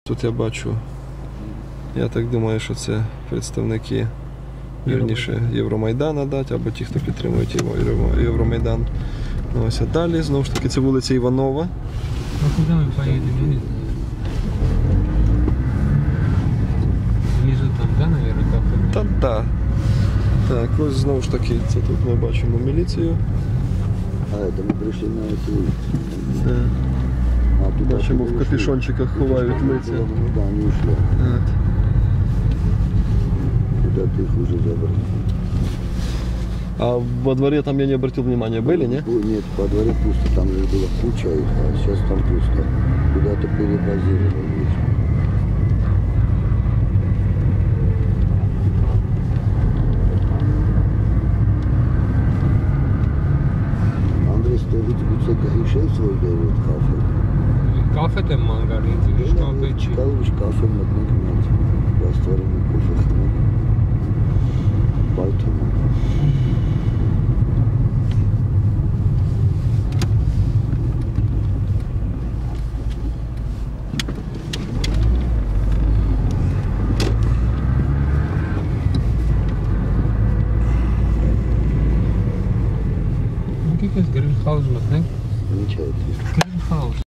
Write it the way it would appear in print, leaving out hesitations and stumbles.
Тут я бачу, я так думаю, що це представники, вірніше, Євромайдана, або ті, хто підтримують Євромайдан. Ось, а далі, знову ж таки, це вулиця Іванова. А куди ми поїдемо? Я не знаю. Внизу там, да, наверное, кафе? Та. Так, ось знову ж таки, це тут ми бачимо міліцію. А, это мы пришли на эту улицу. Да. А, туда Бачимо, ушли. в капюшончиках ховають лиця. Ну да, они ушли. От. Куда-то их уже забрали. А во дворе там я не обратил внимания, были, не? Нет, по дворе пусто, там же была куча их, а сейчас там пусто. Куда-то перебазировали их. Андрей стоит у грішей свой берет кафе. Кафе мангарин, что печи. Калуш кафе модник нет. Растворенный кофе хмель. Поэтому. Якийсь грильхаус, не? Замечательно. Грильхаус.